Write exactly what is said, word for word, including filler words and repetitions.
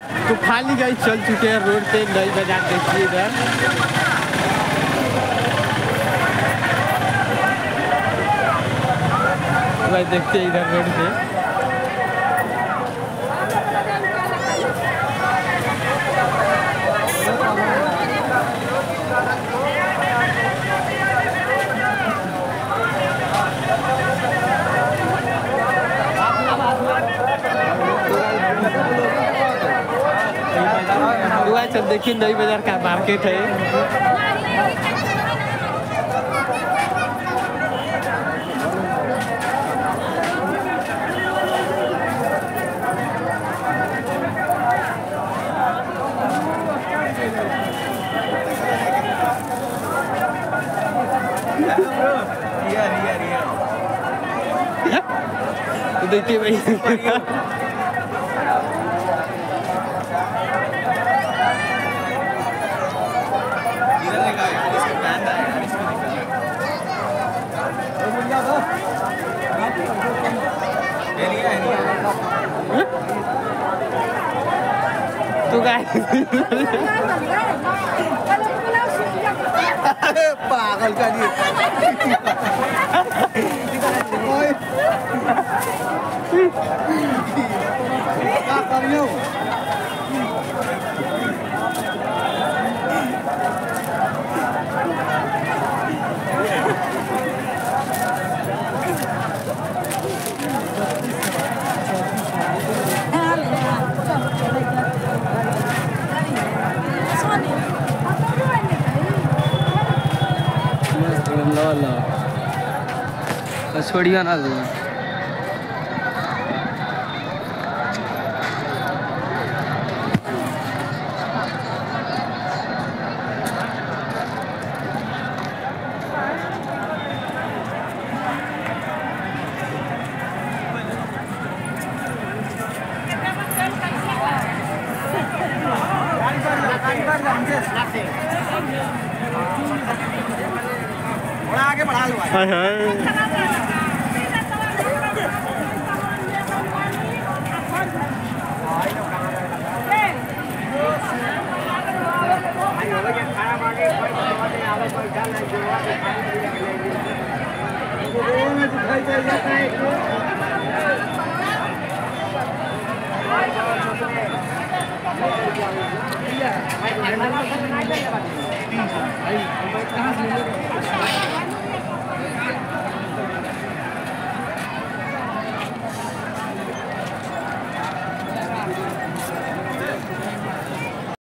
तो खाली गाइस चल चुके हैं रोड पे, नई बाजार देखिए इधर। भाई देखते हैं इधर रोड पे सब देखिए नई बाजार का मार्केट है। तो देखिए भाई तो पागल का नहीं क्या कर रही हो? छोड़िया ना दो आगे बढ़ा लो। हाय हाय कहाँ से